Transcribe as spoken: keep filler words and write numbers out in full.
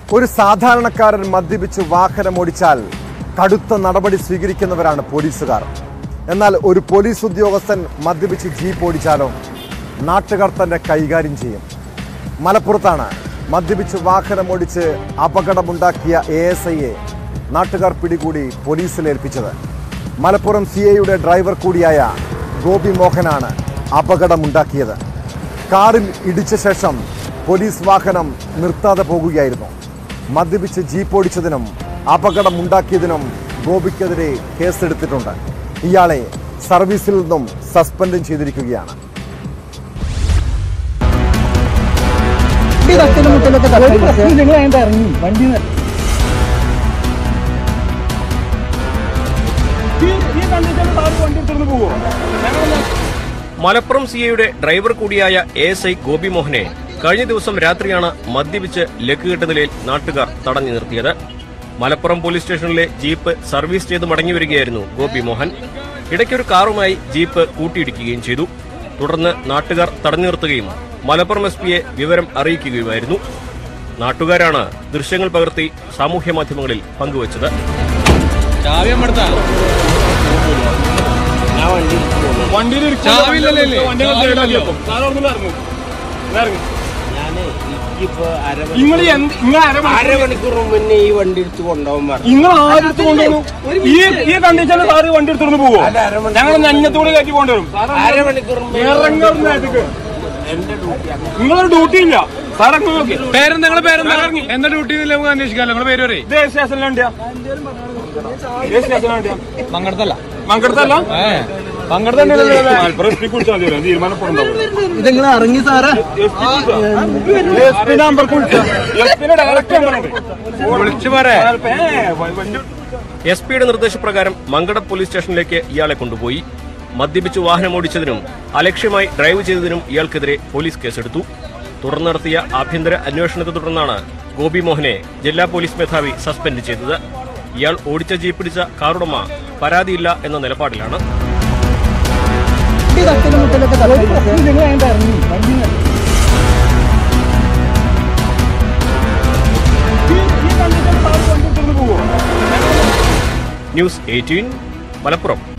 ഒരു സാധാരണക്കാരൻ മദ്യപിച്ച് വാഹനമോടിച്ചാൽ കടുത്ത നടപടി സ്വീകരിക്കുന്നവരാണ് പോലീസുകാർ. എന്നാൽ ഒരു പോലീസ് ഉദ്യോഗസ്ഥൻ മദ്യപിച്ച് ജീപ്പ് ഓടിച്ചാലോ നാട്ടുകാർ തന്നെ കൈകാര്യം ചെയ്യും. മലപ്പുറത്താണ് മദ്യപിച്ച് വാഹനമോടിച്ച് അപകടമുണ്ടാക്കിയ എ എസ് ഐയെ നാട്ടുകാർ പിടികൂടി പോലീസിലേൽപ്പിച്ചത്. മലപ്പുറം സി ഐയുടെ ഡ്രൈവർ കൂടിയായ ഗോപി മോഹനാണ് അപകടമുണ്ടാക്കിയത്. കാറിൽ ഇടിച്ച ശേഷം പോലീസ് വാഹനം നിർത്താതെ പോകുകയായിരുന്നു. മദ്യപിച്ച് ജീപ്പ് ഓടിച്ചതിനും അപകടമുണ്ടാക്കിയതിനും ഗോപിക്കെതിരെ കേസെടുത്തിട്ടുണ്ട്. ഇയാളെ സർവീസിൽ നിന്നും സസ്പെൻഡും ചെയ്തിരിക്കുകയാണ്. മലപ്പുറം സി ഐയുടെ ഡ്രൈവർ കൂടിയായ എ എസ് ഐ ഗോപി മോഹനെ കഴിഞ്ഞ ദിവസം രാത്രിയാണ് മദ്യപിച്ച് ലക്കുകെട്ട നിലയിൽ നാട്ടുകാർ തടഞ്ഞു നിർത്തിയത്. മലപ്പുറം പോലീസ് സ്റ്റേഷനിലെ ജീപ്പ് സർവീസ് ചെയ്ത് മടങ്ങിവരികയായിരുന്നു ഗോപി മോഹൻ. ഇടയ്ക്കൊരു കാറുമായി ജീപ്പ് കൂട്ടിയിടിക്കുകയും ചെയ്തു. തുടർന്ന് നാട്ടുകാർ തടഞ്ഞു നിർത്തുകയും മലപ്പുറം എസ് പിയെ വിവരം അറിയിക്കുകയുമായിരുന്നു. നാട്ടുകാരാണ് ദൃശ്യങ്ങൾ പകർത്തി സാമൂഹ്യ മാധ്യമങ്ങളിൽ പങ്കുവച്ചത്. അരമണിക്കൂർ മുന്നേ ഈ വണ്ടി എടുത്ത് കൊണ്ടുപോകും. നിങ്ങൾ ആരെടുത്ത് കൊണ്ടുപോകും? ഈ ഈ കണ്ടീഷനിൽ സാറ് വണ്ടി എടുത്തോണ്ട് പോവോ? ഞങ്ങൾ നഞ്ഞത്തോടെ കയറ്റി കൊണ്ടുവരും. അരമണിക്കൂർ നിങ്ങളൊരു ഡ്യൂട്ടി ഇല്ല സാറെ. പേരെന്താ നിങ്ങളെ പേരെന്താ? എന്താ ഡ്യൂട്ടി നമുക്ക് അന്വേഷിക്കാമല്ലോ. നിങ്ങളെ പേര് പറയും. ഇതേ സ്റ്റേഷനിലാണ്ടിയാ സ്റ്റേഷനിലാണ്ടിയാ മങ്കടത്തല്ല മങ്കടത്തല്ല ഇതെങ്ങൾ ഇറങ്ങി സാറേ. വിളിച്ചു പറയാ. എസ് പിയുടെ നിർദ്ദേശപ്രകാരം മങ്കട പോലീസ് സ്റ്റേഷനിലേക്ക് ഇയാളെ കൊണ്ടുപോയി. മദ്യപിച്ച് വാഹനമോടിച്ചതിനും അലക്ഷ്യമായി ഡ്രൈവ് ചെയ്തതിനും ഇയാൾക്കെതിരെ പോലീസ് കേസെടുത്തു. തുടർന്ന് നടത്തിയ ആഭ്യന്തര അന്വേഷണത്തെ തുടർന്നാണ് ഗോപി മോഹനെ ജില്ലാ പോലീസ് മേധാവി സസ്പെൻഡ് ചെയ്തത്. ഇയാൾ ഓടിച്ച ജീപ്പ് പിടിച്ച കാറുടമ പരാതിയില്ല എന്ന നിലപാടിലാണ്. News eighteen Malappuram.